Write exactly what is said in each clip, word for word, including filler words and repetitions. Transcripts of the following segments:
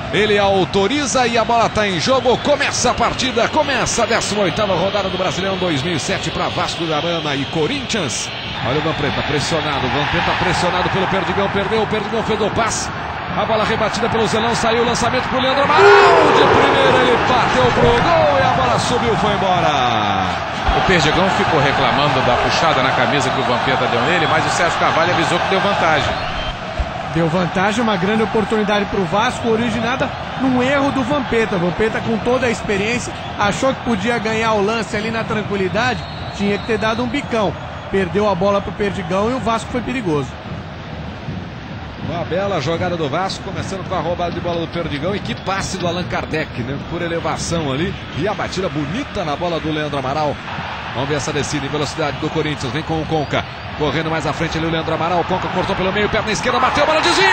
Ele autoriza e a bola está em jogo. Começa a partida, começa a décima oitava rodada do Brasileirão dois mil e sete para Vasco da Gama e Corinthians. Olha o Vampeta pressionado, o Vampeta pressionado pelo Perdigão, perdeu, o Perdigão fez o passe. A bola rebatida pelo Zelão, saiu o lançamento para o Leandro Amaral. De primeira ele bateu pro gol e a bola subiu, foi embora. O Perdigão ficou reclamando da puxada na camisa que o Vampeta deu nele, mas o Sérgio Carvalho avisou que deu vantagem. Deu vantagem, uma grande oportunidade para o Vasco, originada num erro do Vampeta. Vampeta, com toda a experiência, achou que podia ganhar o lance ali na tranquilidade, tinha que ter dado um bicão. Perdeu a bola para o Perdigão e o Vasco foi perigoso. Uma bela jogada do Vasco, começando com a roubada de bola do Perdigão e que passe do Allan Kardec, né? Por elevação ali, e a batida bonita na bola do Leandro Amaral. Vamos ver essa descida em velocidade do Corinthians, vem com o Conca, correndo mais à frente ali o Leandro Amaral. O Conca cortou pelo meio, perna esquerda, bateu, a bola desvia!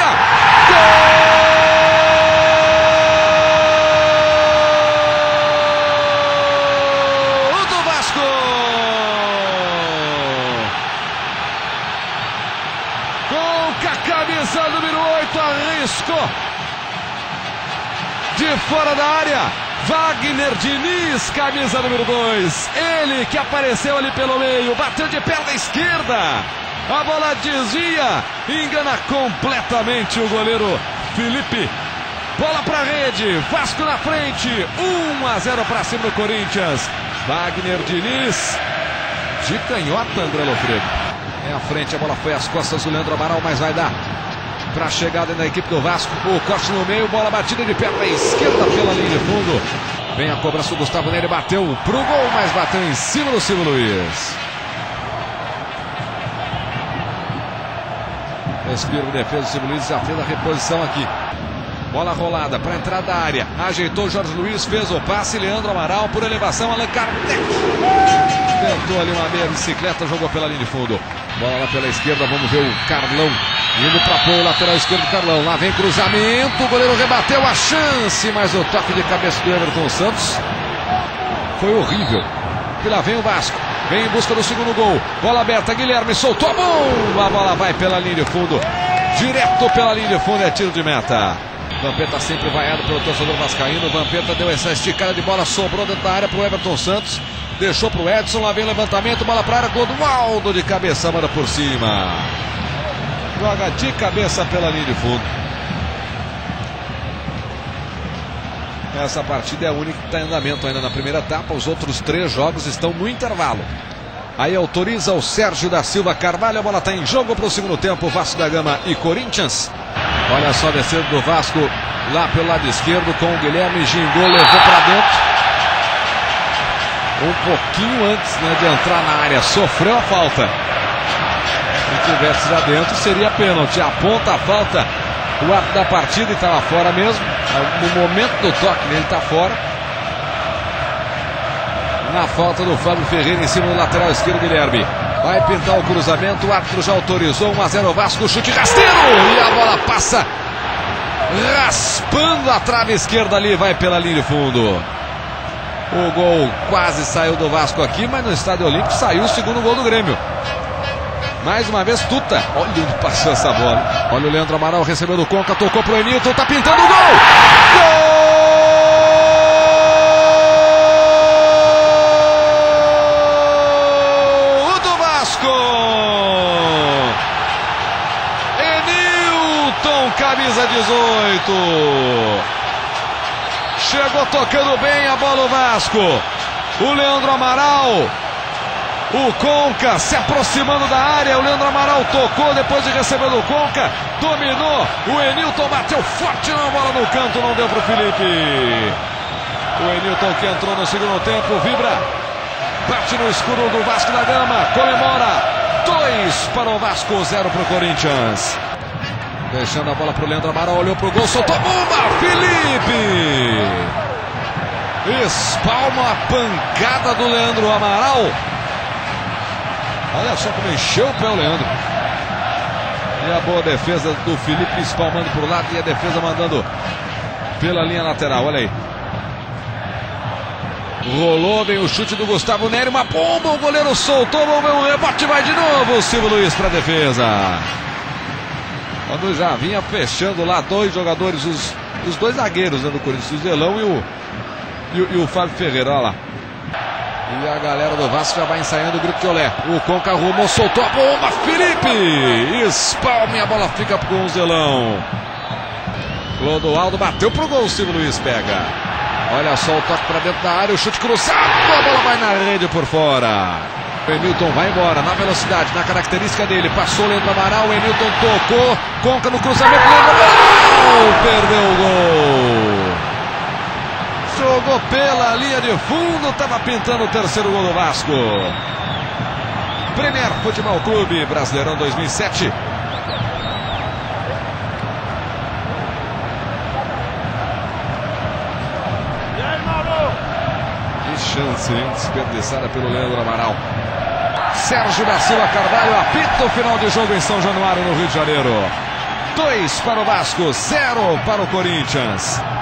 Gol do Vasco! Conca, camisa número oito, arriscou! De fora da área, Wagner Diniz, camisa número dois. Ele que apareceu ali pelo meio, bateu de perna esquerda. A bola desvia, engana completamente o goleiro Felipe. Bola para a rede, Vasco na frente, um a zero para cima do Corinthians. Wagner Diniz, de canhota, André Lofredo. É à frente, a bola foi às costas do Leandro Amaral, mas vai dar para a chegada da equipe do Vasco. O corte no meio, bola batida de perna esquerda pela linha de fundo. Vem a cobrança do Gustavo Neri, bateu pro gol, mas bateu em cima do Silvio Luiz. Respira o defesa do Silvio Luiz, já fez a reposição aqui. Bola rolada para entrar da área. Ajeitou Jorge Luiz, fez o passe. Leandro Amaral por elevação, Allan Kardec tentou ali uma meia bicicleta, jogou pela linha de fundo. Bola lá pela esquerda, vamos ver o Carlão indo para apoio, lateral esquerdo do Carlão. Lá vem cruzamento, o goleiro rebateu a chance, mas o toque de cabeça do Everton Santos foi horrível. E lá vem o Vasco, vem em busca do segundo gol. Bola aberta, Guilherme soltou a bomba, a bola vai pela linha de fundo, direto pela linha de fundo, é tiro de meta. Vampeta sempre vaiado pelo torcedor vascaíno. Vampeta deu essa esticada de bola, sobrou dentro da área para o Everton Santos, deixou para o Edson, lá vem o levantamento, bola para a área, Clodoaldo de cabeça, manda por cima. Joga de cabeça pela linha de fundo. Essa partida é a única que está em andamento ainda na primeira etapa. Os outros três jogos estão no intervalo. Aí autoriza o Sérgio da Silva Carvalho. A bola está em jogo para o segundo tempo. Vasco da Gama e Corinthians. Olha só a descida do Vasco lá pelo lado esquerdo com o Guilherme. Gingou, levou para dentro. Um pouquinho antes, né, de entrar na área. Sofreu a falta. Se tivesse lá dentro seria pênalti. Aponta a falta o ato da partida e estava fora mesmo. No momento do toque ele está fora. Na falta do Fábio Ferreira em cima do lateral esquerdo, Guilherme. Vai pintar o cruzamento, o árbitro já autorizou. Um a zero Vasco, chute rasteiro e a bola passa raspando a trave esquerda ali, vai pela linha de fundo. O gol quase saiu do Vasco aqui, mas no Estádio Olímpico saiu o segundo gol do Grêmio. Mais uma vez, Tuta. Olha onde passou essa bola. Olha o Leandro Amaral, recebeu do Conca, tocou pro Enilton, tá pintando o gol! Gol do Vasco! Enilton, camisa dezoito. Chegou tocando bem a bola o Vasco. O Leandro Amaral. O Conca se aproximando da área, o Leandro Amaral tocou depois de receber do Conca, dominou, o Enilton bateu forte na bola no canto, não deu para o Felipe. O Enilton que entrou no segundo tempo, vibra, bate no escuro do Vasco da Gama, comemora, dois para o Vasco, zero para o Corinthians. Deixando a bola para o Leandro Amaral, olhou para o gol, soltou a bomba, Felipe! Espalma a pancada do Leandro Amaral. Olha só como encheu o pé o Leandro. E a boa defesa do Felipe espalmando por lado e a defesa mandando pela linha lateral. Olha aí. Rolou, vem o chute do Gustavo Neri, uma bomba, o goleiro soltou, o rebote vai de novo, o Silvio Luiz para a defesa. Quando já vinha fechando lá dois jogadores, os, Os dois zagueiros, né, do Corinthians, o Zelão e o, e o, e o Fábio Ferreira, olha lá. E a galera do Vasco já vai ensaiando o grupo de olé. O Conca arrumou, soltou a bomba. Felipe espalma e a bola fica com o Zelão. Clodoaldo bateu pro gol. O Silvio Luiz pega. Olha só o toque para dentro da área. O chute cruzado. A bola vai na rede por fora. O Enilton vai embora na velocidade, na característica dele. Passou o Leandro Amaral. O Enilton tocou. Conca no cruzamento. Leandro Amaral perdeu o gol. Jogou pela linha de fundo, estava pintando o terceiro gol do Vasco. Premier Futebol Clube, Brasileirão dois mil e sete. Que chance, hein? Desperdiçada pelo Leandro Amaral. Sérgio da Silva Carvalho apita o final de jogo em São Januário, no Rio de Janeiro. Dois para o Vasco, zero para o Corinthians.